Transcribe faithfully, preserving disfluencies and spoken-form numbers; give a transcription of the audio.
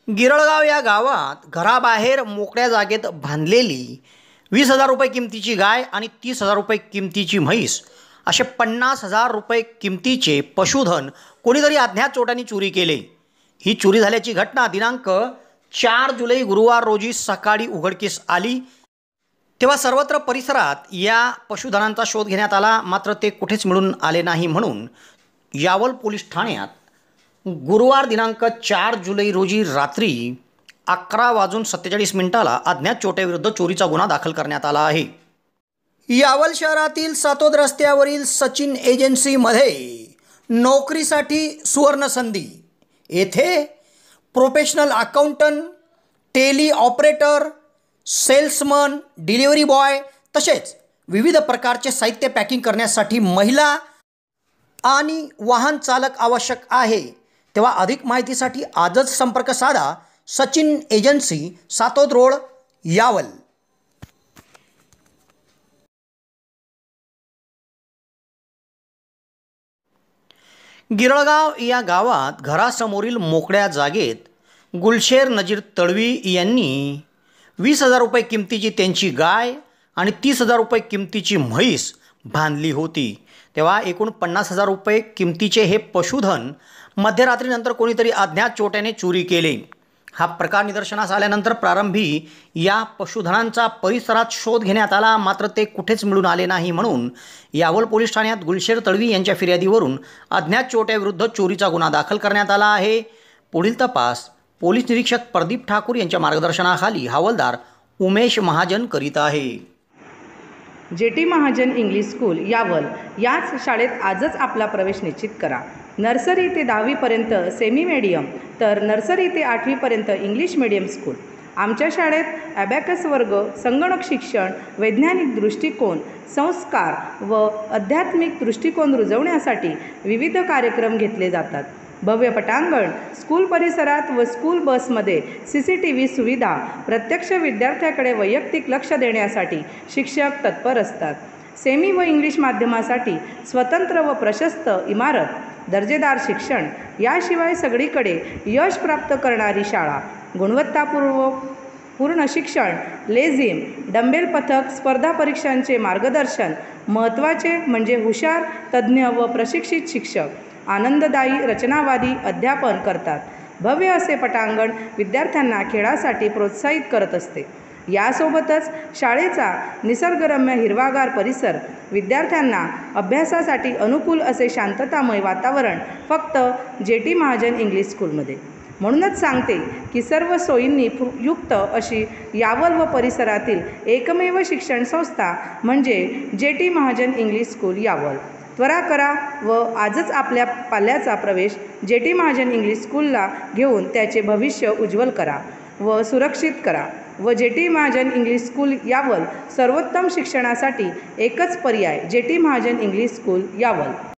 गिरळगाव या गावात घराबाहेर मोकळ्या जागेत बांधलेली वीस हजार रुपये किमतीची गाय आणि तीस हजार रुपये किमतीची म्हैस असे पन्नास हजार रुपये किमतीचे पशुधन कोणीतरी अज्ञात चोरट्यांनी चोरी केले। ही चोरी झाल्याची घटना दिनांक चार जुलै गुरुवार रोजी सकाळी उघडकीस आली। तेव्हा सर्वत्र परिसरात या पशुधनांचा शोध घेण्यात आला, मात्र ते कुठेच मिळून आले नाही। म्हणून यावल पोलीस ठाण्यात गुरुवार दिनांक चार जुलै रोजी रात्री अकरा वाजून सत्तेचाळीस मिनिटाला अज्ञात चोरट्याविरुद्ध चोरीचा गुन्हा दाखल करण्यात आला आहे। यावल शहरातील सातोद रस्त्यावरील सचिन एजन्सीमध्ये नोकरीसाठी सुवर्ण संधी। येथे professional accountant, Tally operator, salesman, delivery boy तसेच विविध प्रकारचे साहित्य पॅकिंग करण्यासाठी महिला आणि वाहन चालक आवश्यक आहे। तेव्हा अधिक माहितीसाठी आजच संपर्क साधा। Sachin agency, Satod road, Yawal. गिरळगाव या गावात घरासमोरील मोकळ्या जागेत गुलशेर नजीर तळवी यांनी वीस हजार रुपये किमतीची त्यांची गाय आणि तीस हजार रुपये किमतीची म्हैस बांधली होती। तेव्हा एकूण पन्नास हजार रुपये किमतीचे हे पशुधन मध्यरात्रीनंतर कोणीतरी अज्ञात चोरट्याने चोरी केले। हा प्रकार निदर्शनास आल्यानंतर प्रारंभी या पशुधनांचा परिसरात शोध घेण्यात आला, मात्र ते कुठेच मिळून आले नाही। म्हणून यावल पोलीस ठाण्यात गुलशेर तळवी यांच्या फिर्यादीवरून अज्ञात चोरट्याविरुद्ध चोरीचा गुन्हा दाखल करण्यात आला आहे। पुढील तपास पोलीस निरीक्षक प्रदीप ठाकूर यांच्या मार्गदर्शनाखाली हवालदार उमेश महाजन करीत आहे। J T Mahajan English school Yawal याच शाळेत आजच आपला प्रवेश निश्चित करा। नर्सरी ते दहावीपर्यंत सेमी मीडियम तर नर्सरी ते आठवीपर्यंत इंग्लिश मीडियम स्कूल। आमच्या शाळेत ॲबॅकस वर्ग, संगणक शिक्षण, वैज्ञानिक दृष्टिकोन, संस्कार व आध्यात्मिक दृष्टिकोन रुजवण्यासाठी विविध कार्यक्रम घेतले जातात। भव्य पटांगण, स्कूल परिसरात व स्कूल बसमध्ये सी सी टी व्ही सुविधा, प्रत्यक्ष विद्यार्थ्याकडे वैयक्तिक लक्ष देण्यासाठी शिक्षक तत्पर असतात। सेमी व इंग्लिश माध्यमासाठी स्वतंत्र व प्रशस्त इमारत, दर्जेदार शिक्षण, याशिवाय सगळीकडे यश प्राप्त करणारी शाळा, गुणवत्तापूर्व पूर्ण शिक्षण, लेझिम, डंबेल पथक, स्पर्धा परीक्षांचे मार्गदर्शन, महत्त्वाचे म्हणजे हुशार, तज्ज्ञ व प्रशिक्षित शिक्षक, आनंददायी रचनावादी अध्यापन करतात। भव्य असे पटांगण विद्यार्थ्यांना खेळासाठी प्रोत्साहित करत असते। यासोबतच शाळेचा निसर्गरम्य हिरवागार परिसर, विद्यार्थ्यांना अभ्यासासाठी अनुकूल असे शांततामय वातावरण फक्त जे टी महाजन इंग्लिश स्कूलमध्ये। म्हणूनच सांगते की सर्व सोयींनी युक्त अशी यावल व परिसरातील एकमेव शिक्षण संस्था म्हणजे J T Mahajan English school Yawal. त्वरा करा व आजच आपल्या पाल्याचा प्रवेश जे टी महाजन इंग्लिश स्कूलला घेऊन त्याचे भविष्य उज्ज्वल करा व सुरक्षित करा। व J T Mahajan English school Yawal सर्वोत्तम शिक्षणासाठी एकच पर्याय, J T Mahajan English school Yawal.